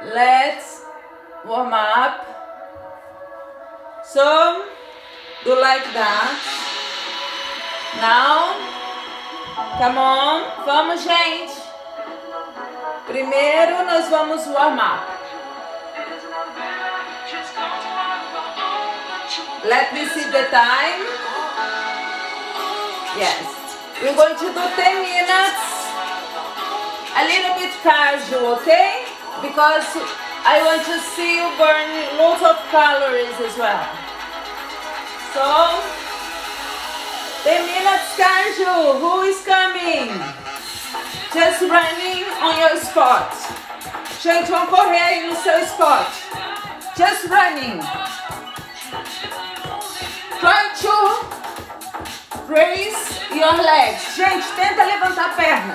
Let's warm up. So, do like that. Now, come on. Vamos, gente. Primeiro, nós vamos warm up. Let me see the time. Yes. We're going to do 10 minutes. A little bit cardio, okay? Because I want to see you burn lots of calories as well. So, 10 minutes cardio. Who is coming? Just running on your spot. Gente, vamos correr aí no seu spot. Just running. Try to raise your legs. Gente, tenta levantar a perna.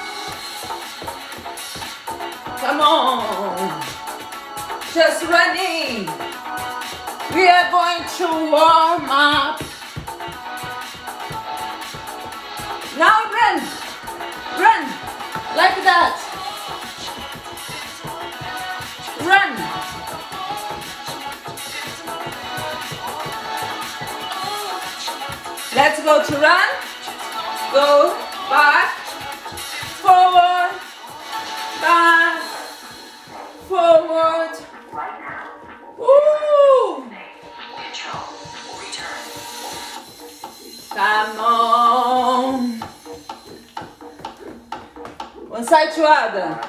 Come on. Just running. We are going to warm up. Now run. Run. Like that. Run. Let's go to run. Go back, forward, back, forward. Woo! Come on. One side to other.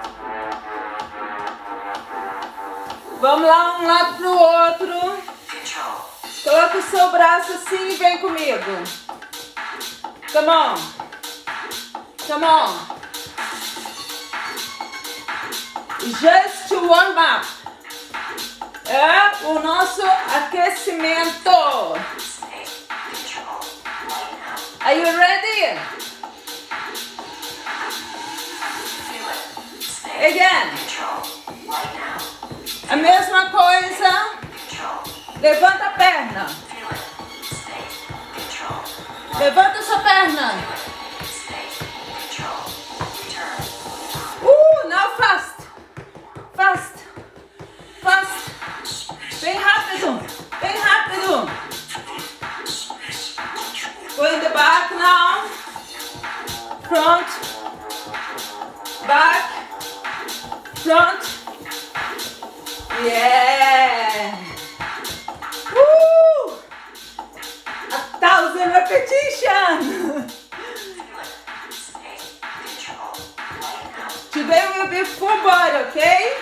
Vamos lá, um lado pro outro. Coloca o seu braço assim e vem comigo. Come on. Come on. Just to warm up. É o nosso aquecimento. Are you ready? Again. A mesma coisa. Levanta a perna. Levanta sua perna. Now fast. Fast. Fast. Bem rápido. Bem rápido. Go in the back now. Front. Back. Front. Yeah. 1,000 repetitions. Today will be full body, okay?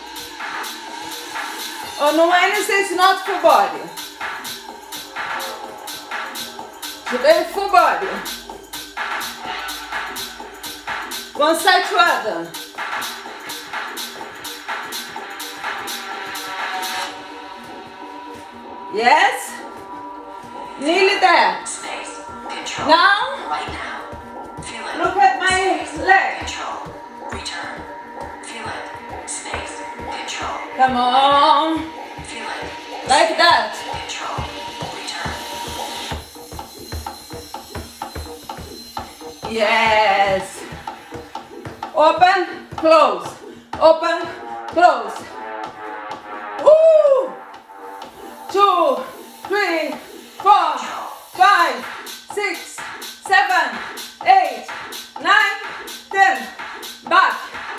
On Wednesday it's not full body. Today full body. One side to other. Yes? Nearly there. Now, look at my leg. Come on. Like that. Yes. Open, close. Open, close. Woo! 2, 3, 4, 5, 6, 7, 8, 9, 10. Back.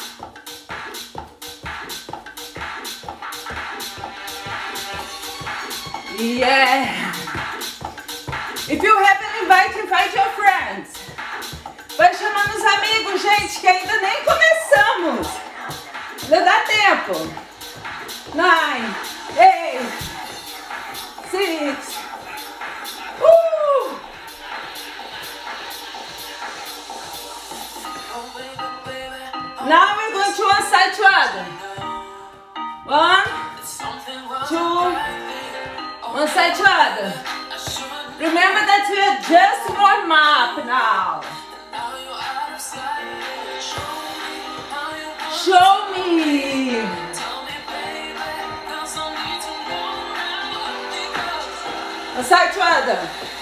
Yeah. If you have an invite your friends. Vai chamando os amigos, gente, que ainda nem começamos. Ainda dá tempo. 9, 8, 6. Now we're going to one side to other. 1, 2, one side to other. Remember that we are just warm up now. Show me. One side to other.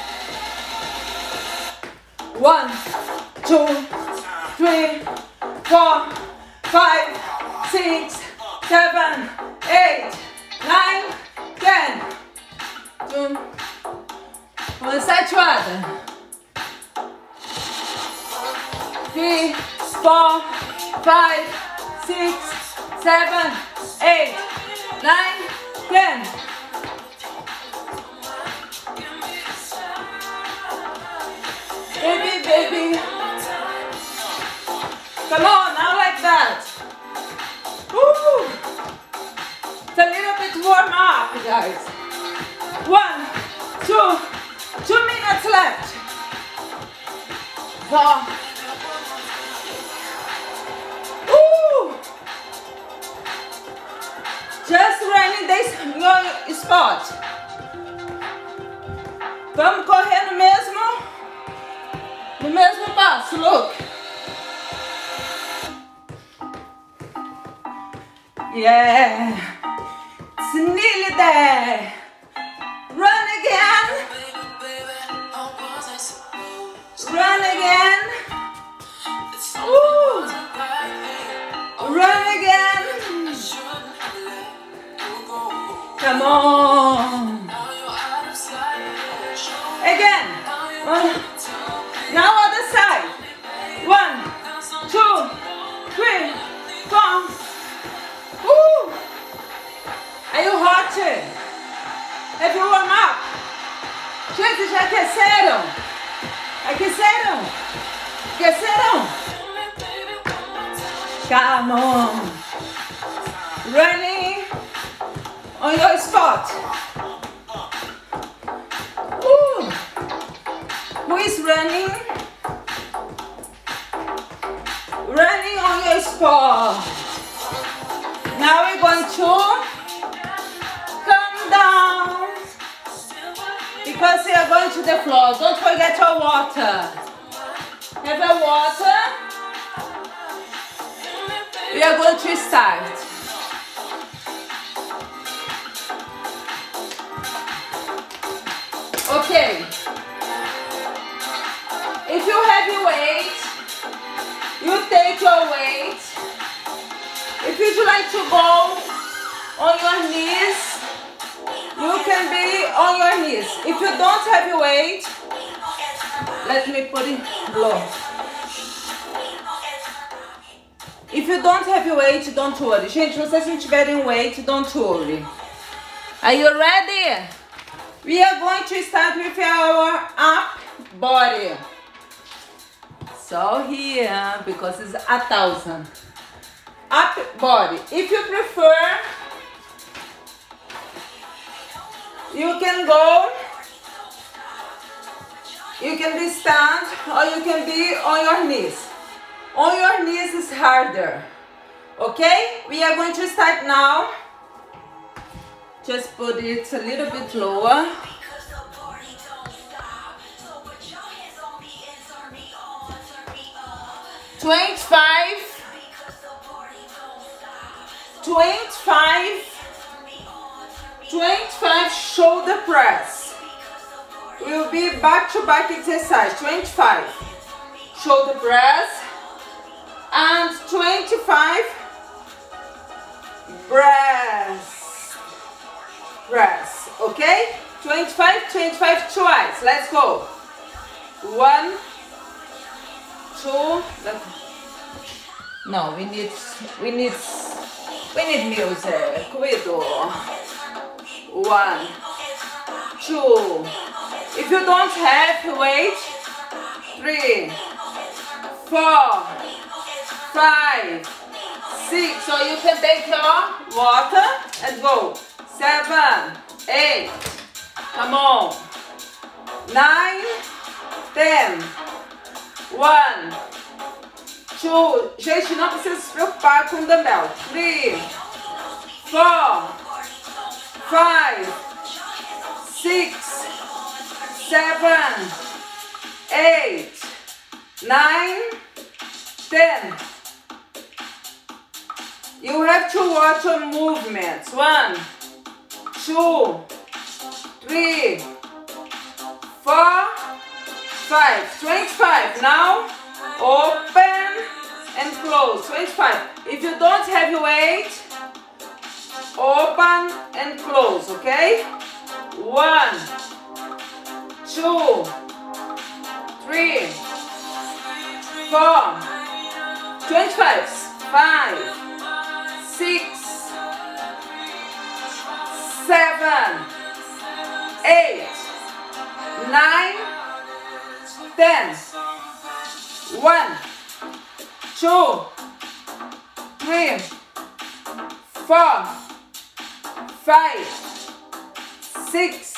1, 2, 3, 4, 5, 6, 7, 8, 9, 10. One side to other. 3, 4, 5, 6, 7, 8, 9, 10. Baby, baby. Come on, now like that. Woo. It's a little bit warm up, guys. 1, 2, 2 minutes left. 4. Woo. Just running this your spot. Vamos correr no mesmo passo, look. Yeah, it's nearly there. Run again. Run again. Ooh. Run again. Come on. Again. Now other side. 1, 2, 3, 4. Woo! Are you hot? Have you warm up? Gente, já aqueceram? Aqueceram? Aqueceram? Come on. Running on your spot. Woo! Who is running? Running on your spot. Now we're going to come down because we are going to the floor. Don't forget your water. Have a water. We are going to start. Okay. If you have your weight, you take your weight. If you'd like to go on your knees, you can be on your knees. If you don't have your weight, let me put it low. If you don't have your weight, don't worry. Gente, se vocês não tiverem weight, don't worry. Are you ready? We are going to start with our up body. So here, because it's 1,000. Up body. If you prefer, you can go, you can be stand or you can be on your knees. On your knees is harder. Okay? We are going to start now. Just put it a little bit lower. $25 shoulder press. Will be back-to-back exercise. 25 shoulder press and 25 press. Okay? 25 twice. Let's go. 1, 2. No, we need music. We do 1, 2. If you don't have weight, 3, 4, 5, 6. So you can take your water and go. 7, 8. Come on. 9, 10. 1, 2. Gente, não precisa se preocupar com o dumbbell. 3, 4, 5, 6, 7, 8, 9, 10. You have to watch your movements. 1, 2, 3, 4, 5. 25. Now open and close. 25. If you don't have your weight, open and close, okay? 1, 2, 3, 4, 25, 5, 6, 7, 8, 9, 10. 1, 2, 3, 4, 5, 6,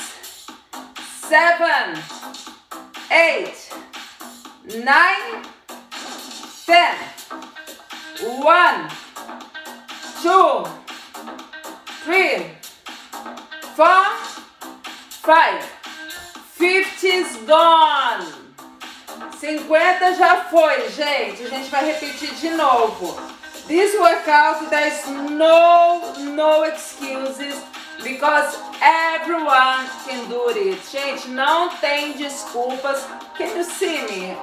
7, 8, 9, 10. 1, 2, 3, 4, 5. 50 is gone. 50 já foi, gente. A gente vai repetir de novo. This workout, there is no excuses because everyone can do it. Gente, não tem desculpas. Can you see me?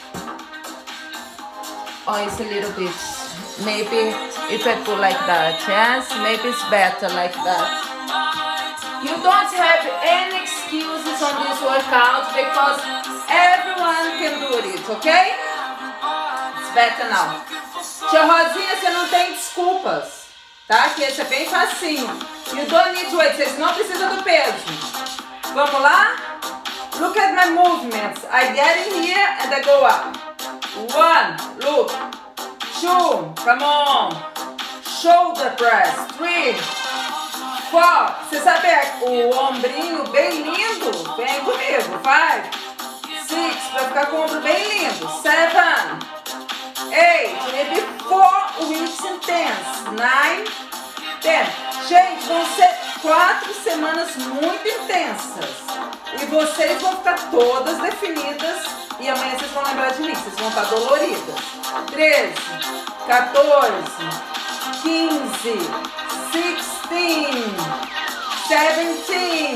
Oh, it's a little bit. Maybe if I put like that, yes? Maybe it's better like that. You don't have any excuses on this workout because everyone can do it, okay? It's better now. Tia Rosinha, você não tem desculpas, tá? Que esse é bem facinho. You don't need to wait. Vocês não precisam do peso. Vamos lá? Look at my movements. I get in here and I go up. 1, look. 2, come on. Shoulder press. 3, 4. Você sabe o ombrinho bem lindo? Vem comigo. 5, 6, pra ficar com o ombro bem lindo. 7, 8, maybe 4 weeks intense. 9, 10. Gente, vão ser 4 semanas muito intensas. E vocês vão ficar todas definidas. E amanhã vocês vão lembrar de mim. Vocês vão estar doloridas. 13, 14, 15, 16, 17,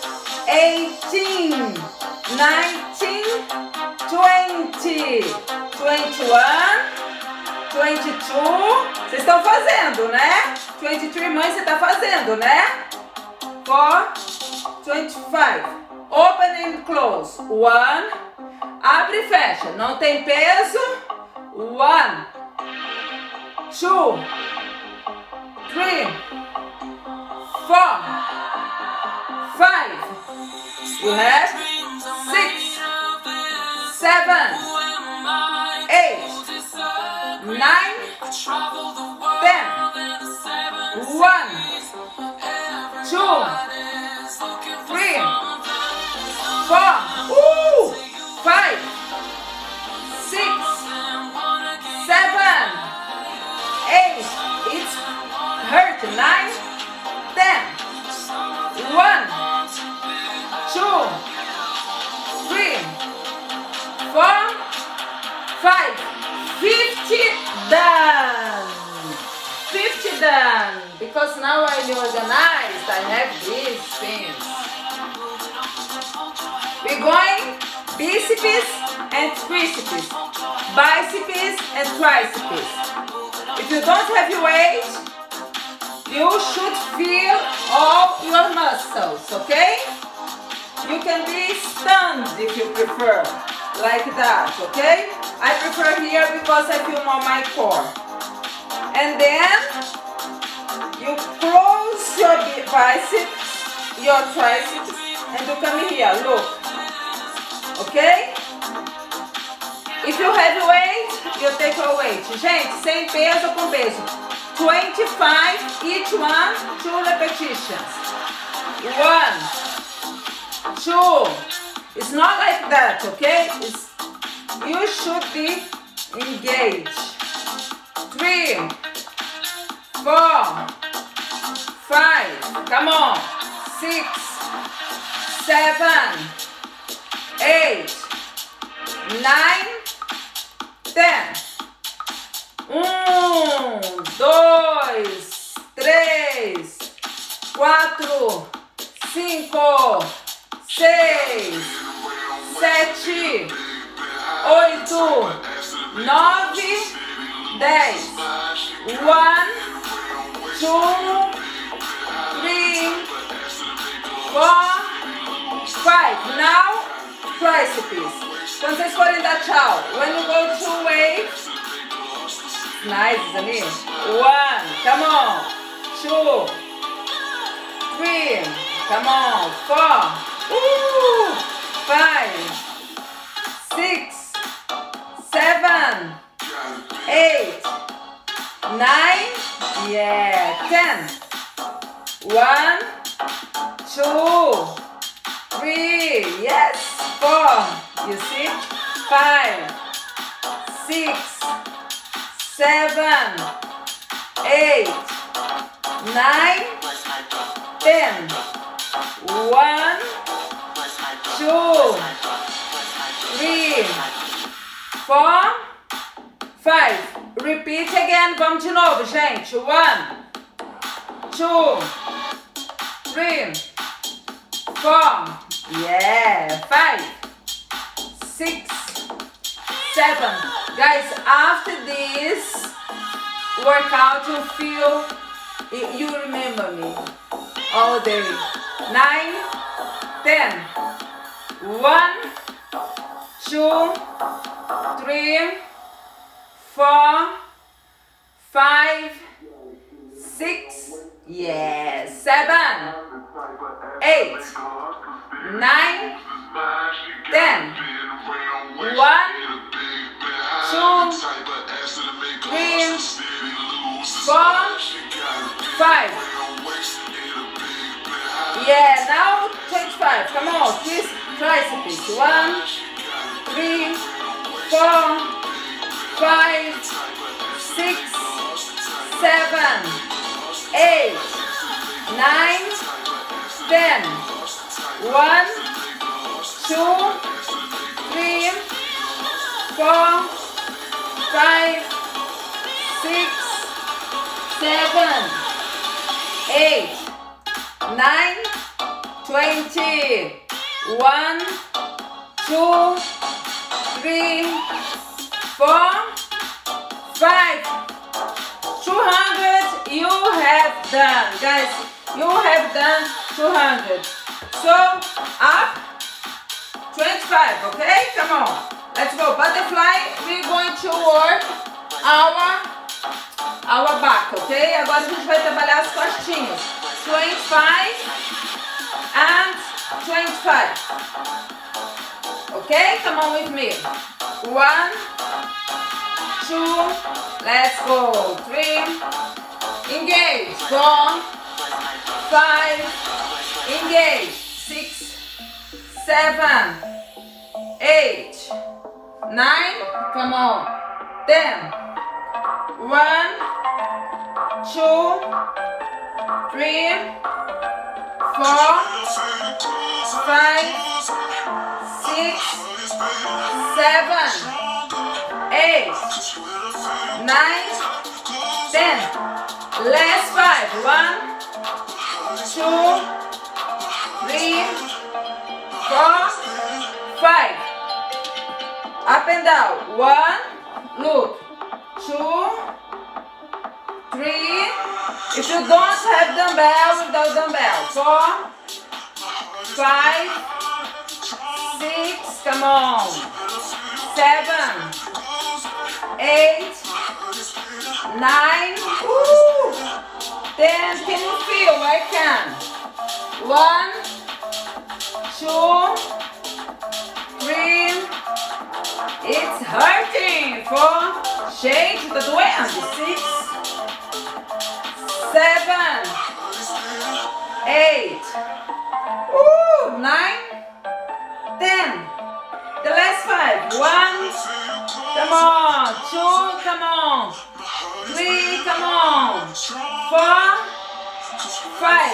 18, 19, 20, 21, 22. Vocês estão fazendo, né? 23, mãe, você está fazendo, né? 4, 25. Open and close. 1. Abre e fecha. Não tem peso. 1, 2, 3, 4, 5. You have 6, 7, 8, 9, 10. 1, 2, 3, 4, 5, 6, 7, 8. It's hurt. 9, 10. 1, 2, 3, 4, 5. 50 done. 50 done. Because now I'm organized. I have these things. We're going biceps and triceps, biceps and triceps. If you don't have your weight, you should feel all your muscles, okay? You can be stunned if you prefer, like that, okay? I prefer here because I feel more my core. And then you close your biceps, your triceps, and you come here, look. Ok? If you have weight, you take your weight. Gente, sem peso ou com peso. 25, each one, 2 repetitions. 1, 2. It's not like that, okay? You should be engaged. 3, 4, 5. Come on. 6, 7, 8, 9, 10. 1, 2, 3, 4, 5, 6, 7, 8, 9, 10. 1, 2, 4, 5. Now, triceps. Quando vocês forem dar tchau, when you go to wave, nice, isn't it? 1, come on. 2, 3, come on. 4, 5, 6, 7, 8, 9, yeah, 10. 1, 2, 3, yes, 4, you see, 5, 6, 7, 8, 9, 10. 1, 2, 3, 4, 5. Repeat again. Vamos de novo, gente. 1, 2, 3, 4. Yeah. 5, 6, 7. Guys, after this workout, you feel, you remember me all day. 9, 10. 1, 2, 3, 4, 5, 6, yeah, 7, 8, 9, 10. 1, 2, 3, 4, 5. Yeah, now 25. Come on, twist triceps. 1, 3, 4, 5, 6, 7, 8, 9, 10. 1, 2, 3, 4, 5, 6, 7, 8, 9, 20. 1, 2, 3, 4, 5. 200 you have done, guys. You have done 200. So up 25, okay? Come on. Let's go. Butterfly, we're going to work our back, ok? Agora a gente vai trabalhar as costinhas. 25 and 25. Okay? Come on with me. 1, 2, let's go. 3, engage. 4, 5, engage. 6, 7, 8, 9, come on. 10. 1, 2, 3, 4, 5, 6, 7, 8, 9, 10. Last 5. 1, 2, 3, 4, 5. Up and down. 1, look. 2, 3. If you don't have dumbbell, without dumbbell. 4, 5, 6. Come on. 7, 8, 9. Woo! 10. Can you feel? I can. 1, 2, 3. It's hurting. 4. Gente, tá doendo. 6, 7, 8. 9, 10. The last 5. 1. Come on. 2. Come on. 3. Come on. 4, 5.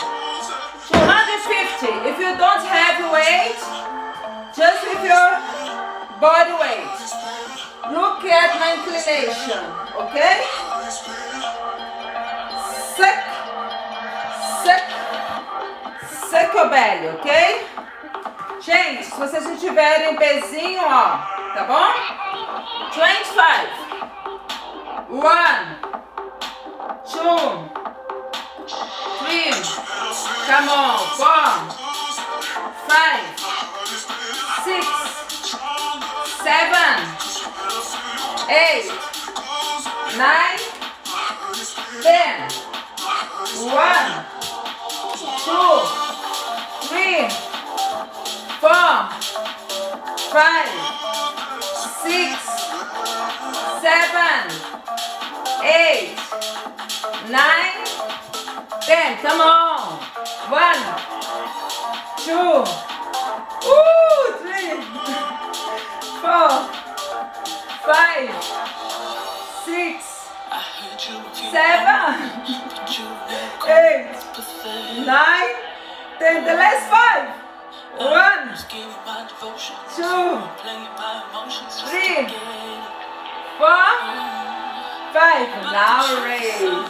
250. If you don't have weight, just with your body weight. Look at my inclination, okay? Seca o belly, ok? Gente, se vocês não tiverem pezinho, ó, tá bom? 25. 1, 2, 3, Come on. 4, 5, 6, 7, 8, 9, 10. 1, 2, 3, 4, 5, 6, 7, 8, 9, 10. Come on. 1, 2, 3, 4, 5, 6, 7, 8, 9, 10. The last 5. 1, 2, 3, 4, 5. Now raise.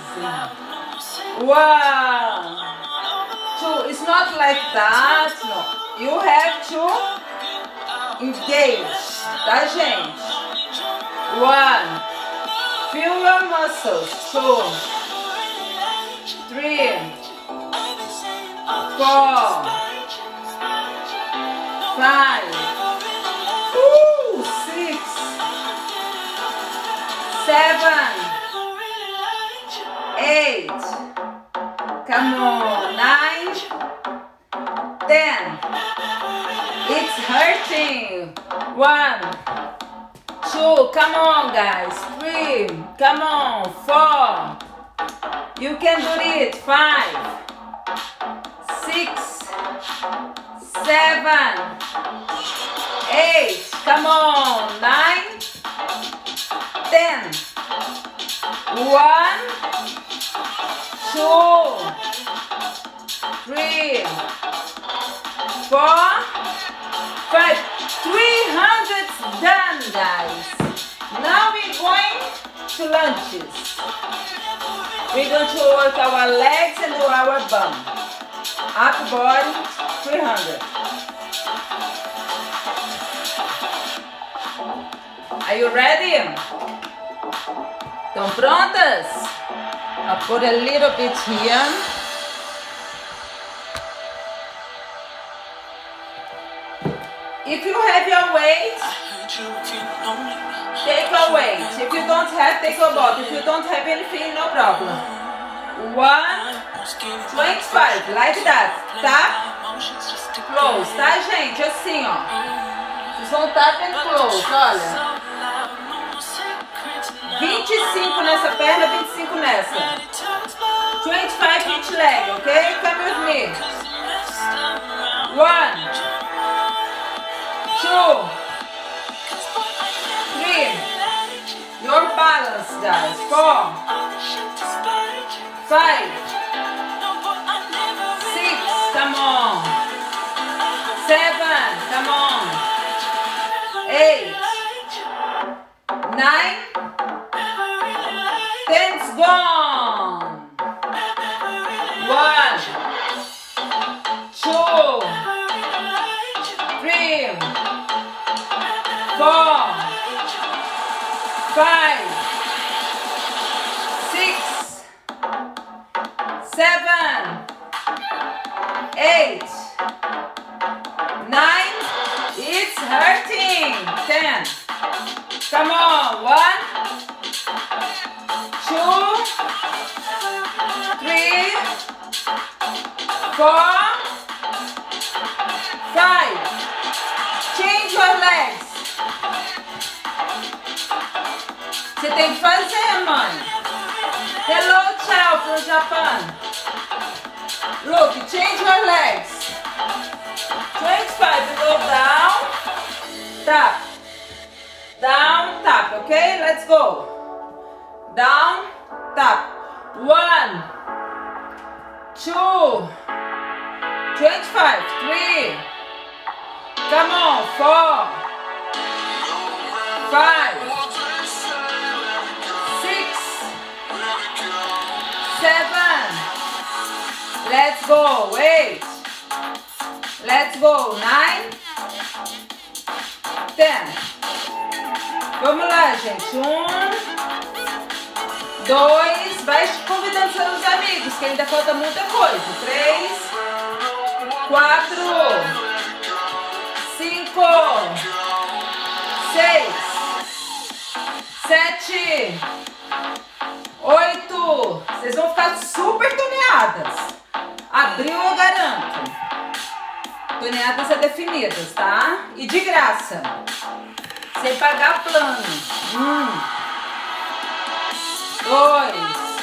1, 2. It's not like that. No. You have to engage, tá, gente? 1. Feel your muscles. 2, 3, 4, 5, 6, 7, 8. Come on. 9, 10. It's hurting. 1, 2. Come on, guys. 3. Come on. 4. You can do it. 5, 6, 7, 8. Come on. 9, 10. 1, 2, 3, 4, 5. 300 done, guys. Now we're going to lunges. We're going to work our legs and our bum. Upper body, 300. Are you ready? Estão prontas? I'll put a little bit here. If you have your weight, take a weight. If you don't have, take a bottle. If you don't have anything, no problem. 125, like that. Tap, close, tá, gente? Assim, ó. Vocês vão tap and close, olha. 25 nessa perna, 25 nessa. 25 each leg, okay? Come with me. 1, 2, 3. Your balance, guys. 4, 5, 6. Come on. 7. Come on. 8, 9. 10's gone. 1, 2, 3, 4, 5, 6, 7, 8, 9. It's hurting. 10. Come on. 1, 2, 3, 4, 5. Change your legs. Você tem que fazer, mãe. Hello, ciao from Japan. Look, change your legs. 25, go down, tap. Down, tap, okay? Let's go. Down, tap. 1, 2, 25, 3. Come on, 4, 5, 6, 7. Let's go. 8. Let's go. 9, 10. Vamos lá, gente. 1, 2. Vai convidando seus amigos, que ainda falta muita coisa. 3, 4, 5, 6, 7, 8. Vocês vão ficar super toneadas. Abriu, eu garanto. Toneadas definidas, tá? E de graça. Sem pagar plano. 2,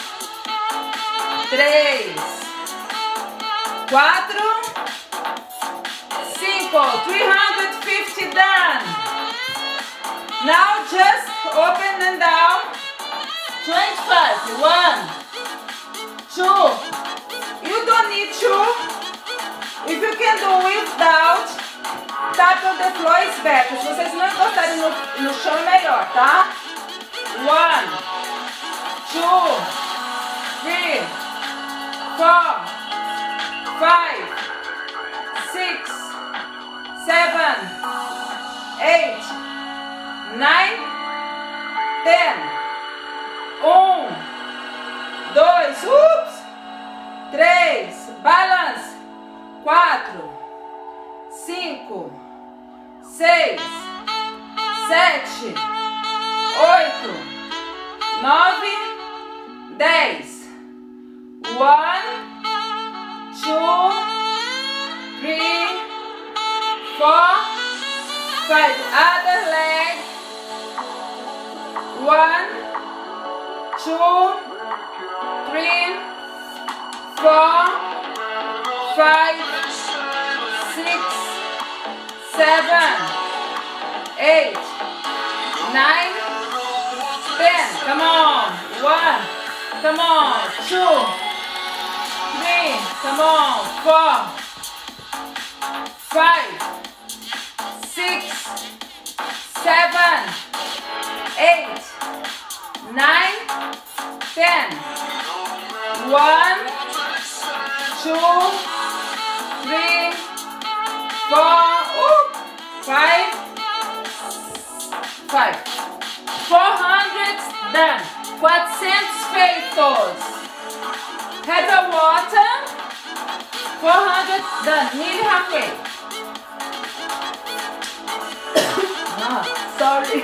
3, 4, 5. 350 done. Now just open and down. 25. 1, 2. You don't need to. If you can do without, tap on the floor is better. Se vocês não encostarem no chão é melhor, tá? 1, 2, 3, 4, 5, 6, 7, 8, 9, 10. 1, 2, 3, balance. 4, 5, 6, 7, 8, 9, 10. 1, 2, 3, 4, 5. Other leg. 1, 2, 3, 4, 5, 6, 7, 8, 9, 10. Come on. 1, come on. 2, 3, come on. 4, 5, 6, 7, 8, 9, 10. 1, 2, 3, 4, 5, 400 done. 400 feitos. Have a water. 400 done. Nearly halfway. Sorry.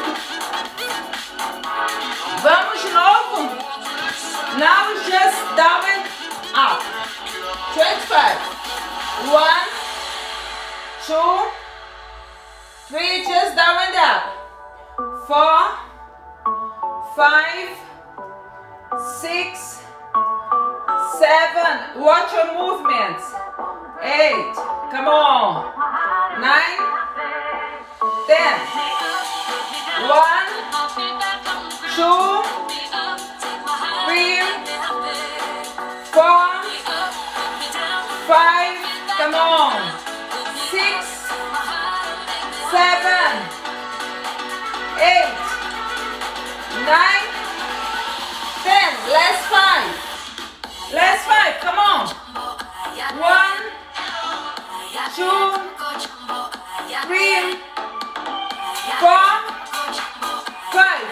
Vamos de novo. Now just down and up. 25. 1, 2, 3, just down and up. 4, 5, 6, 7. Watch your movements. 8. Come on. 9, 10. 1, 2, 3, 4, 5. Come on. 6, 7, 8, 9, 10. Last 5. Last 5. Come on. 1, 2, 3, 4, 5.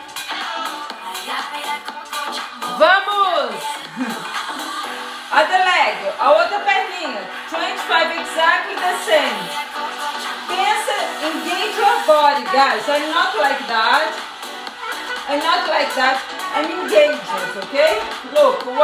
Vamos! Other leg, a outra perninha. 25, exactly the same. Pensa, engage your body, guys. I'm not like that. I'm not like that. I'm engaged, okay? Look, 1, 2,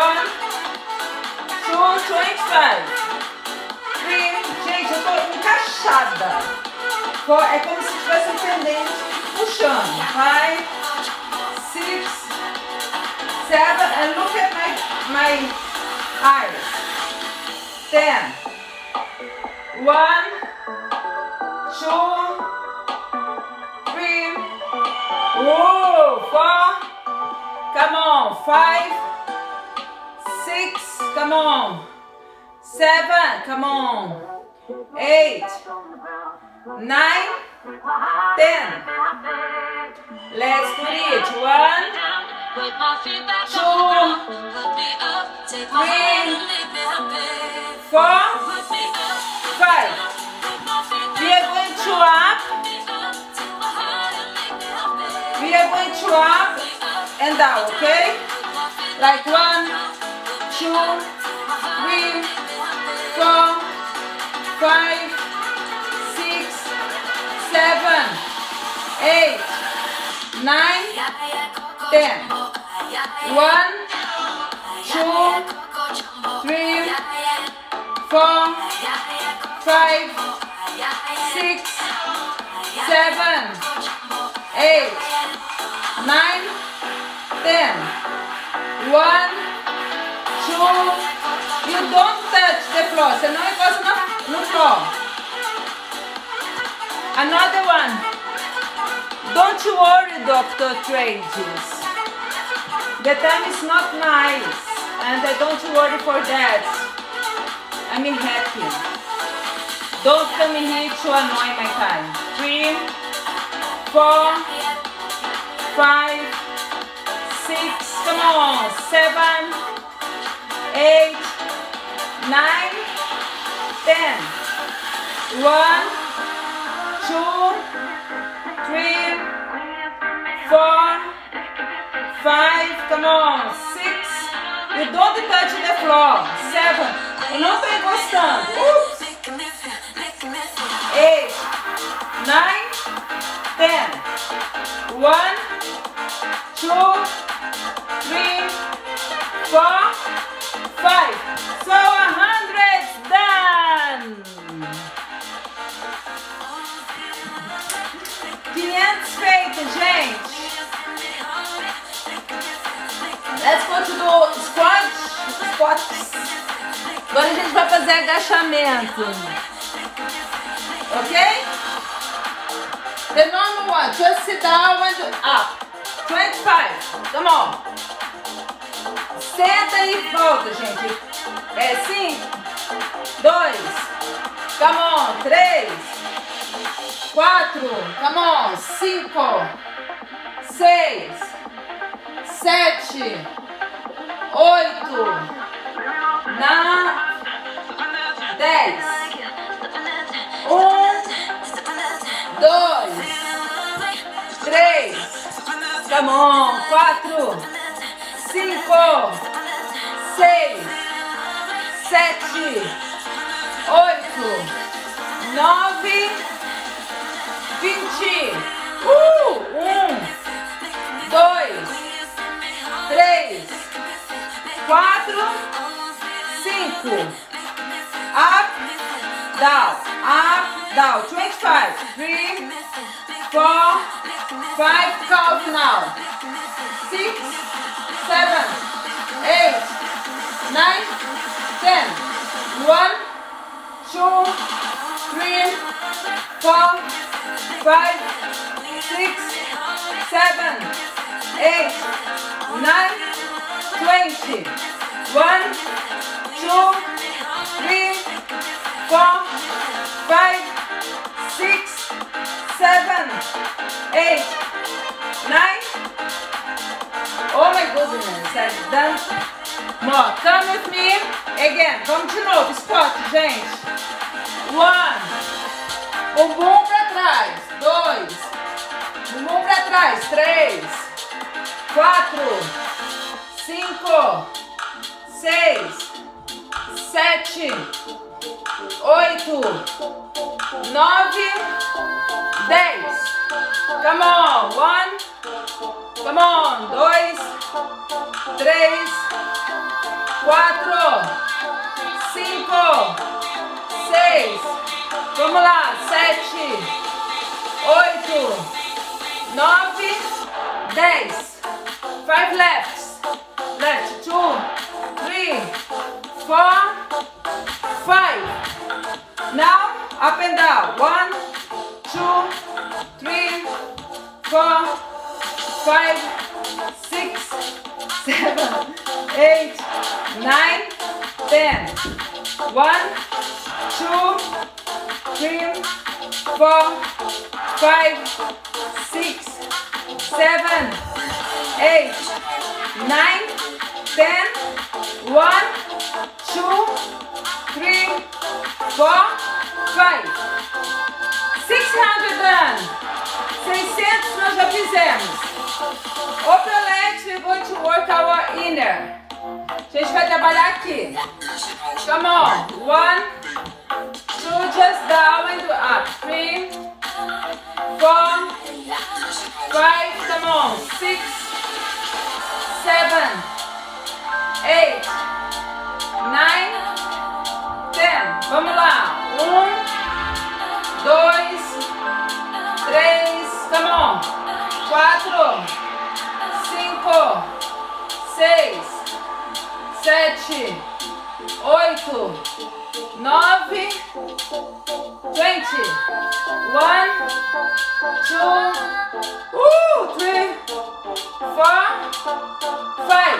25. 3, gente, eu tô encaixada. É como se tivesse um pendente puxando. 5, 6, 7, and look at my eyes. 10. 1, 2, 3. 4. Come on. 5, 6. Come on. 7. Come on. 8, 9, 10. Let's do it. 1, 2, 3, 4, 5. We are going to up. We are going to up and down, okay? Like 1, 2, 3, 4, 5, 6, 7, 8, 9, 10. 1, 2, 3, 4, 5, 6, 7, 8, 9, 10. 1, 2. You don't touch the floor. Você não encosta no floor. Another one. Don't you worry, Dr. Trages. The time is not nice, and I don't worry for that. I'm happy. Don't come here to annoy my time. 3, 4, 5, 6, come on, 7, 8, 9, 10. 1, 2, 3, 4, 5, come on, 6. You don't touch the floor. 7. Eu não estou encostando. 8, 9, 10. 1, 2, 3, 4, 5. So 100 done. 500 feito, gente. Let's go to do squats. Agora a gente vai fazer agachamento. Ok? The normal one. Just sit down and up. 25. Come on. Senta e volta, gente. 5, 2. Come on. 3, 4. Come on. 5, 6, 7, 8, 10. 1, 2, 3. Come on. 4, 5, 6, 7, 8, 9, 20. 1, 2, 3, 4, 5. Up, down. 25. 3, 4, 5. Count now. 6, 7, 8, 9, 10. 1, 2, 3, 4, 5, 6, 7, 8, 9, 20. 1, 2, 3, 4, 5, 6, 7, 8, 9. Oh my goodness, I've done more. Come with me again. Vamos de novo. Squat, gente. 1. Bumbum pra trás. 2. Bumbum pra trás. 3. 4. 5. 6. 7. 8. 9. 10. Come on. 1. Come on. 2. 3. 4. 5. 6. Vamos lá. 7. 8. 9. 10. 5 left. Left. 2. 3. 4. 5. Now up and down. 1, 2, 3, 4, 5, 6, 7, 8, 9, 10. 1, 2, 3, 4, 5, 6, 7, 8, 9, 10. 1, 2, 3, 4, 5. 600 done. 600 nós já fizemos. Upper legs, we're going to work our inner. A gente vai trabalhar aqui. Come on. 1, 2, just down and up. 3, 4, 5, come on. 6, 7, 8, 9, 10. Vamos lá. 1, 2, 3, come on. 4, 5, 6, 7, 8, 9, 20. 1, 2, 3, 4, 5.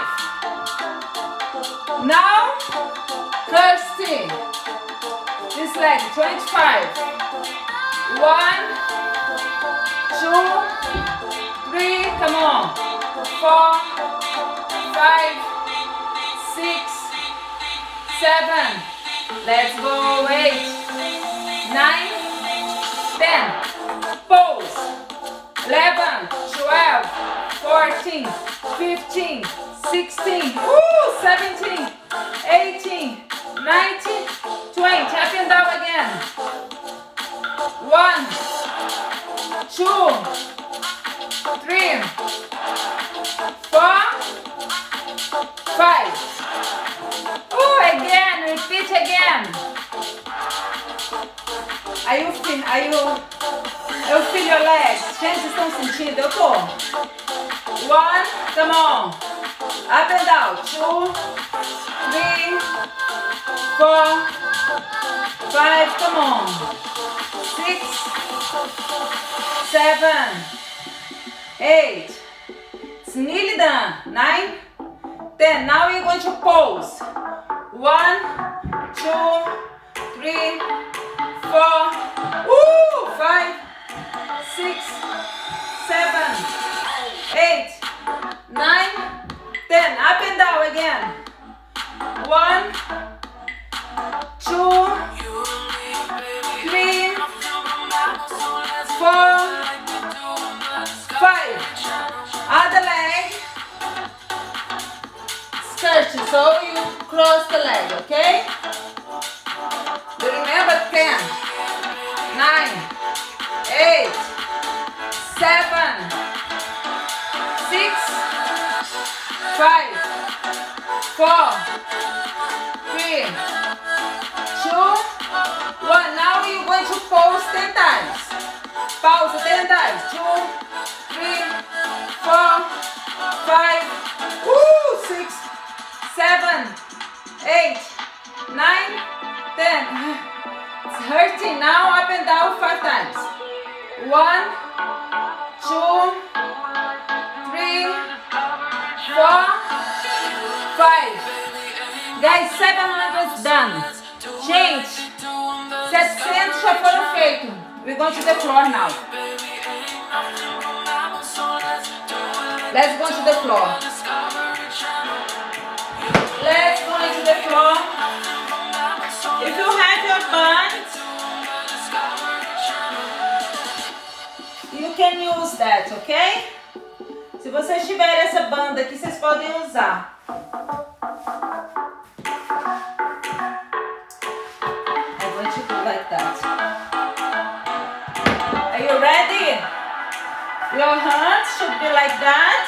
Now, Kirsty. This leg, 25. 1, 2, 3, come on. 4, 5, 6, 7. Let's go. 8, 9, 10. Pose. 11, 12, 14, 15, 16, 17, 18, 19, 20. Up and down again. 1, 2, 3, 4, 5. Again, repeat again. Eu feel your legs. Gente, vocês estão sentindo? Eu tô. 1, come on. Up and down. 2, 3, 4, 5, come on. 6, 7, 8. It's nearly done. 9, 10. Now you're going to pose. 1, 2, 3, 4, 5, 6, 7, 8, 9, 10. Up and down again. 1, 2, 3, 4, 5. Other leg. Skirt, so you cross the leg, okay? You remember 10, 9, 8, 7, 6, 5, 4, 3, 2, 1. Now you're going to pause 10 times. Pause 10 times. 2, 3, 4, 5, 6, 7, 8, 9, 10. It's hurting. Now up and down 5 times. 1, 2, 3, 4, 5. Guys, 700 done. Gente, 700 já foram feitos. We're going to the floor now. Let's go to the floor. Let's go into the floor. If you have your band, you can use that, ok? Se vocês tiverem essa banda aqui, vocês podem usar. I'm going to do like that. Are you ready? Your hands should be like that.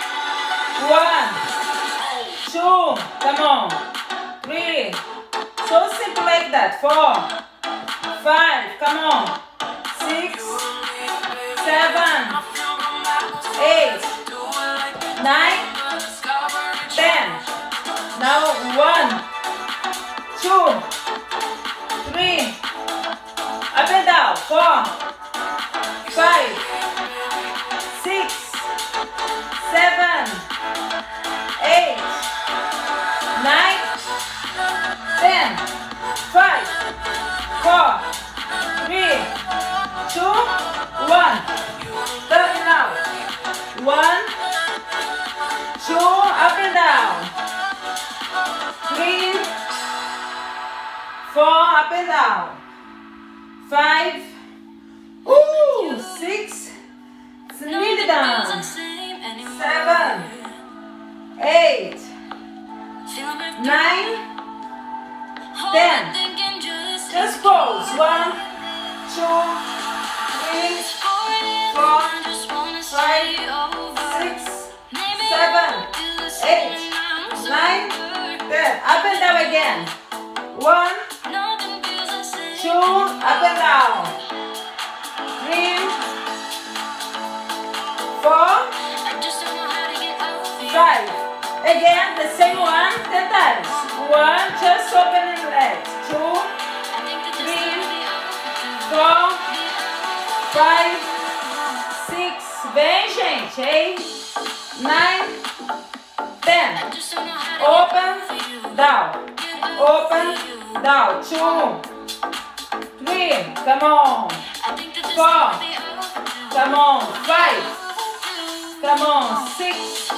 1, 2, come on. 3, so simple like that. 4, 5, come on. 6, 7, 8, 9, 10. Now 1, 2, 3, up and down. 4, 5, 6, 7, 8, 9, 10. 5, 4, 3, 2, 1. Turn now. 1, 2, up and down. 3, 4, up and down. 5, 6, it's nearly done. 7, 8, 9, 10. Just pose. 1, 2, 3, 4, 5, 6, 7, 8, 9, 10. Up and down again. 1, 2, up and down. 3, 4, 5. Again, the same one 10 times. 1, just opening legs. 2, 3, 4, 5, 6. Vem, gente. 8, 9, 10. Open, down. Open, down. 2, 3. Come on. 4. Come on. 5. Come on. 6,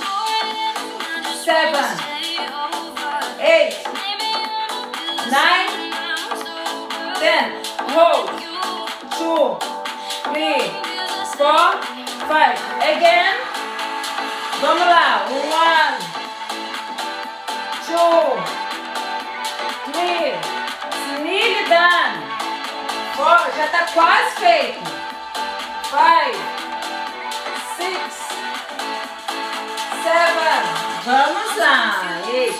7, 8, 9, 10. Hold. 2, 3, 4, 5. Again. Vamos lá. 1, 2, 3. Nearly done. 4. Já está quase feito. 5, 6, 7. Vamos lá. 8,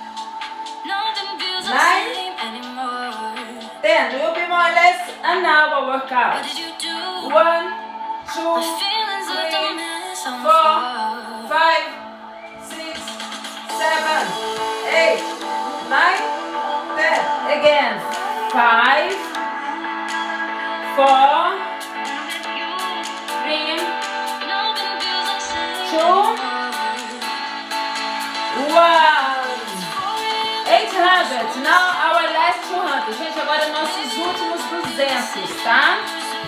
9, 10. Will be more or less an hour workout. 1, 2, 3, 4, 5, 6, 7, 8, 9, 10. Again. 5, 4, 3, 2, 800. Now our last 200. Gente, agora nossos últimos 200, tá?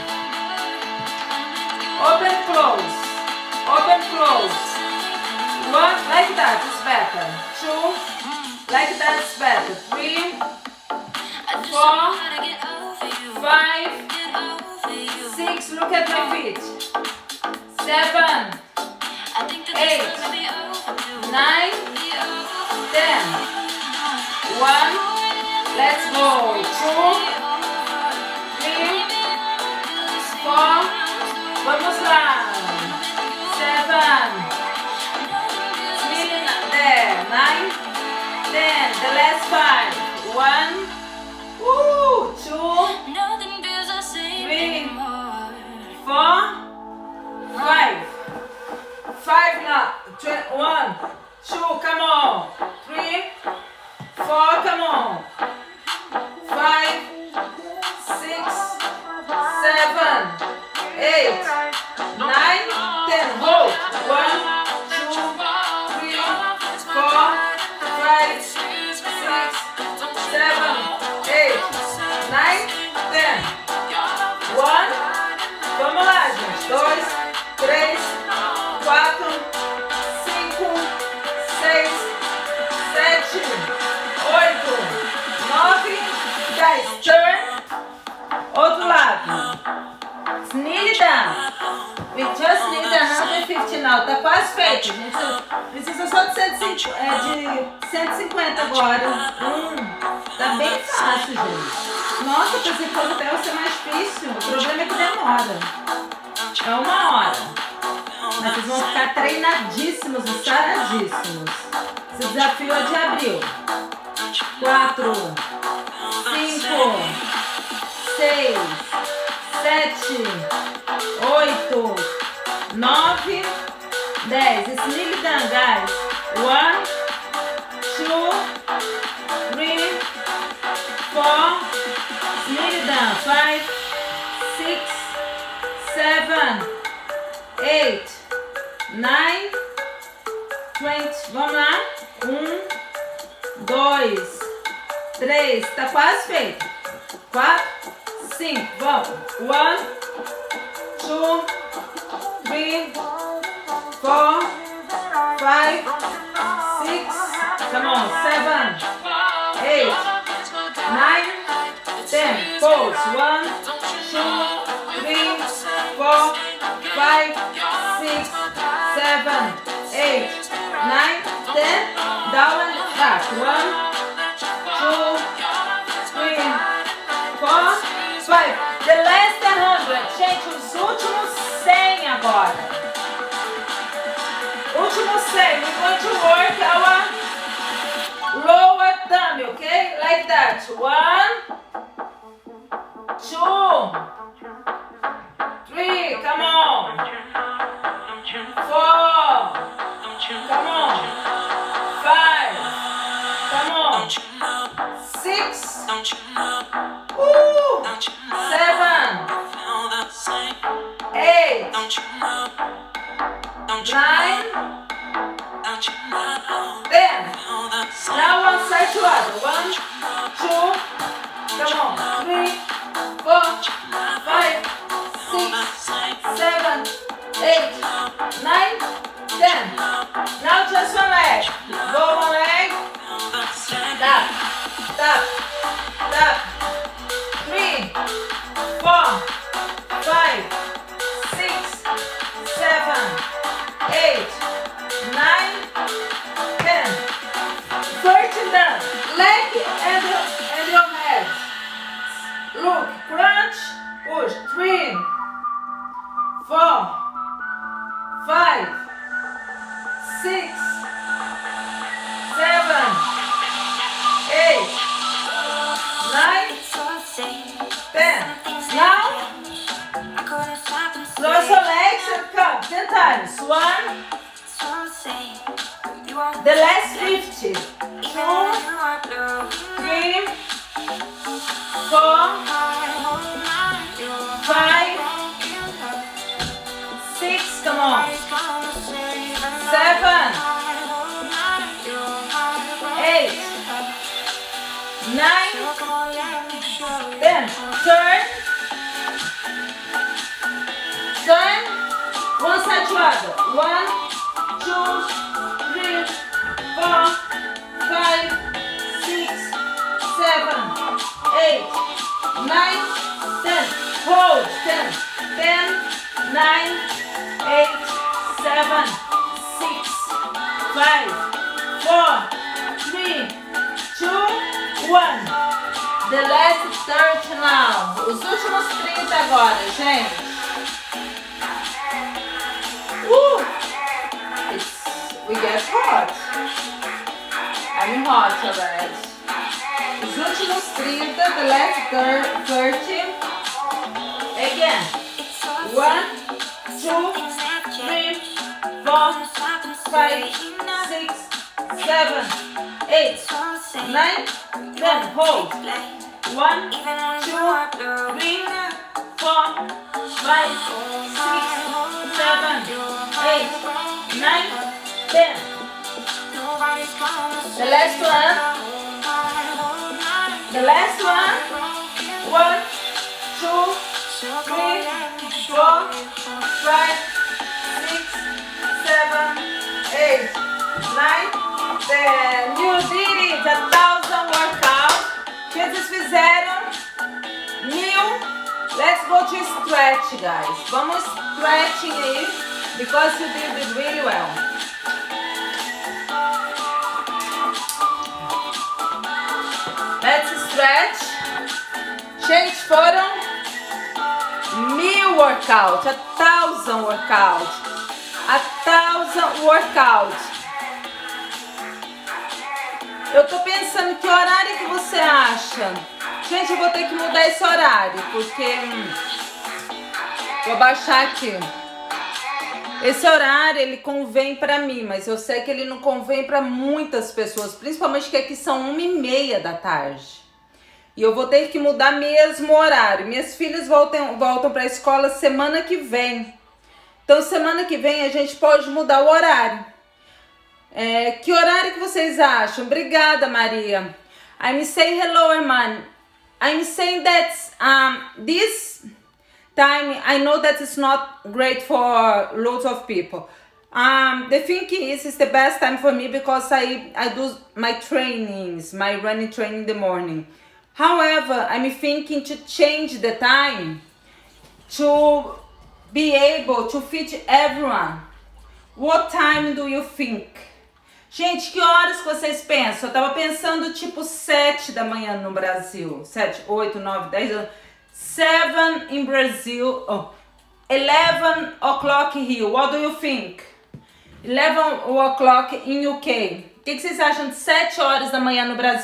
Open, close. Open, close. 1, like that, it's better. 2, like that, it's better. 3, 4, 5, 6, look at my feet. 7, 8, 9, 10. 1, let's go. 2, 3, 4, vamos lá. 7, 3, there. 9, 10. The last 5. 1, 2, 3, 4, 5. 5 now. 1, 2, come on. 3, 4, come on. 5, 6, 7, 8, 9, 10. Hold. 1, 2, 3, 4, 5, 6, 7, 8, 9, 10. 1. Vamos lá, gente. 2, 3, 4, 5, 6, 7, 8, 9, 10. Turn. Outro lado. It's nearly done. We just need 150 now. Tá quase feito, gente. Precisa só de 150 agora. Tá bem fácil, gente. Nossa, pensei que fosse até ser mais difícil. O problema é que demora. É 1 hora. Mas vocês vão ficar treinadíssimos e saradíssimos. Esse desafio é de abril. 4, 5, 6, 7, 8, 9, 10. It's nearly done, guys. 1, 2, 3, 4. It's nearly done. 5, 6, 7, 8, 9, 20. Vamos lá. 1, 2, 3. Tá quase feito. 4, 5. Vamos. 1, 2, 3, 4, 5, 6. Come on. 7, 8, 9, 10. Pose. 1, 2, 3, 4, 5, 6, 7, 8, 9, 10. Down and back. 1, 2, 3, 1, 2, 3, come on. 4, come on. 5, come on. 6, 7, 8, 9, 10. Now one side to other. 1, 2, come on. 3, 4, 5, 6, 7, 8, 9, 10. Now just one leg. Go one leg. Tap, tap, tap. 3, 4, 5, 6, 7, 8, 9, 10. 13 done. Leg and your head. Look, crunch, push. 3, 4, 5, 6, 7, 8, 9, 10. Now, cross your legs and come 10 times. 1, the last 50. 2, 3, 4, 5, 6, come on. 7, 8, 9, 10. Turn. Turn. One side to other. 1, 2, 3, 4, 5, 6, 7, 8, 9, 10. Hold. 10. 10, 9, 8, 7, 6, 5, 4, 3, 2, 1. The last 30 now. Os últimos 30 agora, gente. We get hot. I'm hot already. Os últimos 30, the last 30. Again. 1, 2, 3, 4, 5, 6, 7, 8, 9, 10. Hold. 1, 2, 3, 4, 5, 6, 7, 8, 9, 10. The last one. The last one. 1, 2, 3, 4, 5, 6, 7, 8, 9, 10. You did it. 1,000 workout. Vocês fizeram 1000. Let's go to stretch, guys. Vamos stretching aí, because you did it really well. Let's stretch. Gente, foram 1000 workout, 1,000 workout, 1,000 workout. Eu tô pensando que horário que você acha? Gente, eu vou ter que mudar esse horário, porque vou baixar aqui. Esse horário, ele convém pra mim, mas eu sei que ele não convém pra muitas pessoas, principalmente que aqui são 1h30 da tarde. E eu vou ter que mudar mesmo o horário. Minhas filhas voltam pra escola semana que vem. Então, semana que vem a gente pode mudar o horário. Que horário que vocês acham? Obrigada, Maria. I'm saying hello, Herman. I'm saying that this time, I know that it's not great for lots of people. The thing is, it's the best time for me because I do my trainings, my running training in the morning. However, I'm thinking to change the time to be able to fit everyone. What time do you think? Gente, que horas que vocês pensam? Eu tava pensando tipo 7 da manhã no Brasil. 7, 8, 9, 10... 7 in Brazil, 11 o'clock here. What do you think? 11 o'clock in UK. O que vocês acham de 7 horas da manhã no Brasil?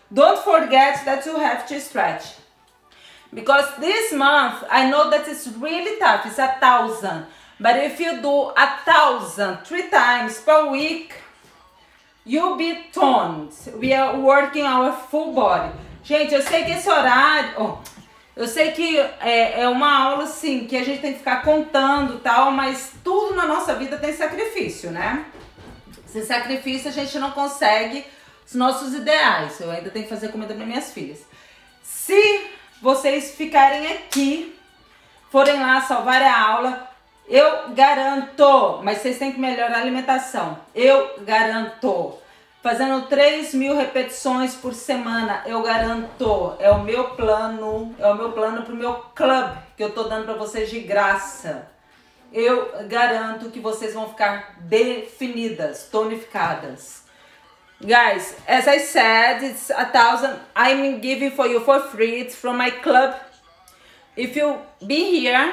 don't forget that you have to stretch. Because this month, I know that it's really tough, it's 1,000. But if you do 1,000 3 times per week, you'll be toned. We are working our full body. Gente, eu sei que esse horário... eu sei que é uma aula, assim, que a gente tem que ficar contando e tal, mas tudo na nossa vida tem sacrifício, né? Sem sacrifício a gente não consegue os nossos ideais. Eu ainda tenho que fazer comida para minhas filhas. Se vocês ficarem aqui, forem lá salvarem a aula, eu garanto, mas vocês têm que melhorar a alimentação. Eu garanto. Fazendo 3.000 repetições por semana, eu garanto. É o meu plano pro meu clube, que eu tô dando para vocês de graça. Eu garanto que vocês vão ficar definidas, tonificadas. Guys, as I said, it's 1,000. I'm giving for you for free. It's from my club. If you be here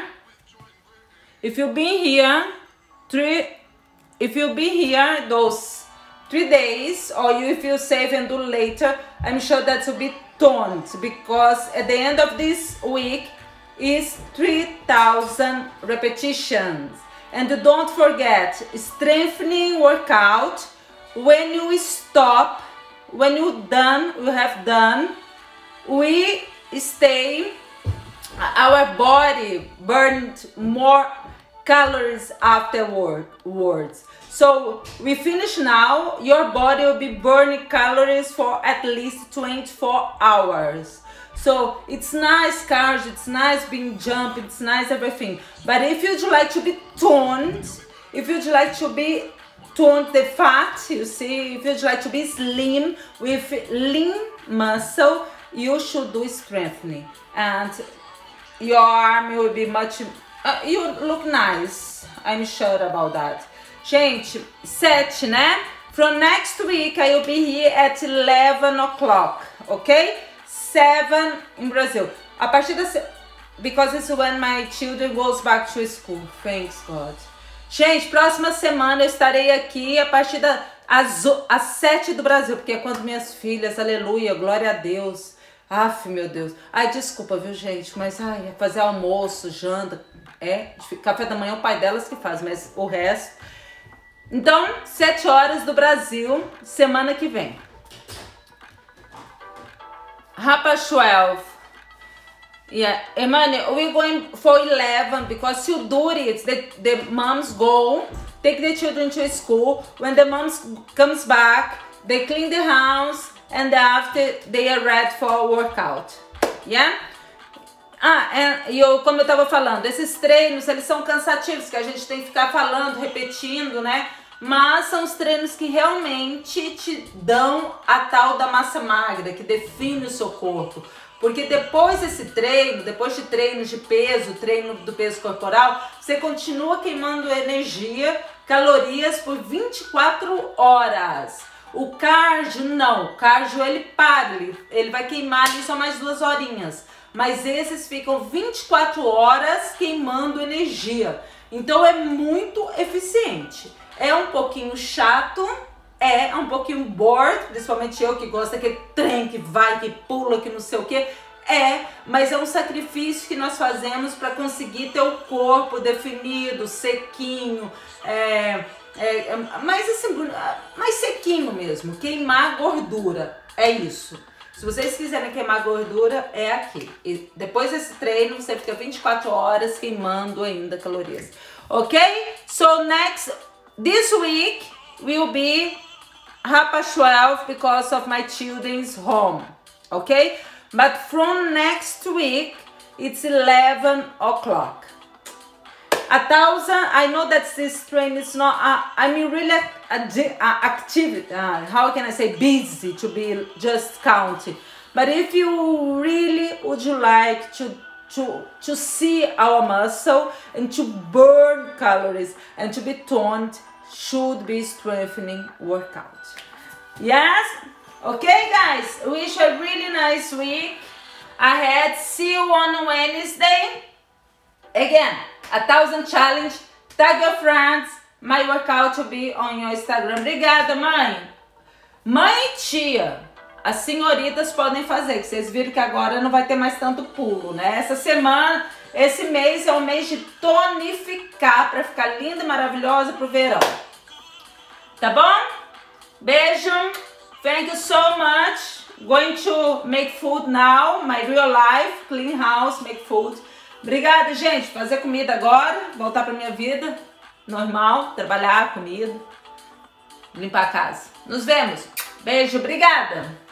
those 3 days, or if you save and do later, I'm sure that will be toned, because at the end of this week is 3,000 repetitions. And don't forget, strengthening workout. When you stop, when you have done, we stay, our body burned more calories afterwards. So we finish now, your body will be burning calories for at least 24 hours. So it's nice cardio, it's nice being jumping, it's nice everything. But if you'd like to be toned, the fat, you see, if you'd like to be slim with lean muscle, you should do strengthening. And your arm will be much, you look nice, I'm sure about that. Gente, 7, né? From next week, I will be here at 11 o'clock, okay? 7 in Brazil. A partir da... Because it's when my children goes back to school. Thanks, God. Gente, próxima semana eu estarei aqui a partir às 7 do Brasil, porque é quando minhas filhas, aleluia, glória a Deus. Aff, meu Deus. Ai, desculpa, viu, gente? Mas, ai, fazer almoço, janta, café da manhã é o pai delas que faz, mas o resto... Então, 7 horas do Brasil, semana que vem. Rapa 12. Yeah, Emmanuel, we're going for 11 because you do it. The moms go, take the children to school. When the moms comes back, they clean the house and after they are ready for a workout. Yeah? Como eu tava falando, esses treinos, eles são cansativos, que a gente tem que ficar falando, repetindo, né? Mas são os treinos que realmente te dão a tal da massa magra, que define o seu corpo. Porque depois desse treino, depois de treinos de peso, treino do peso corporal, você continua queimando energia, calorias por 24 horas. O cardio não, o cardio ele para, ele vai queimar ali só mais 2 horinhas. Mas esses ficam 24 horas queimando energia. Então é muito eficiente. É um pouquinho chato, é um pouquinho bored, principalmente eu que gosto daquele trem que vai, que pula, que não sei o que. Mas é um sacrifício que nós fazemos para conseguir ter o corpo definido, sequinho, mais sequinho mesmo, queimar gordura, é isso. Se vocês quiserem queimar gordura, é aqui. E depois desse treino, você fica 24 horas queimando ainda calorias. Ok? So this week will be Rapa 12 because of my children's home. Ok? But from next week, it's 11 o'clock. 1,000, I know that this train is not, really active, how can I say, busy to be just counting. But if you really would like to see our muscle and to burn calories and to be toned, should be strengthening workout. Yes? Okay, guys, wish a really nice week ahead. See you on Wednesday. Again, 1,000 challenge, tag your friends, my workout will be on your Instagram. Obrigada, mãe. Mãe e tia, as senhoritas podem fazer, que vocês viram que agora não vai ter mais tanto pulo, né? Essa semana, esse mês é o mês de tonificar para ficar linda e maravilhosa pro verão. Tá bom? Beijo. Thank you so much. Going to make food now, my real life, clean house, make food. Obrigada, gente. Fazer comida agora, voltar pra minha vida normal, trabalhar, comida, limpar a casa. Nos vemos. Beijo, obrigada.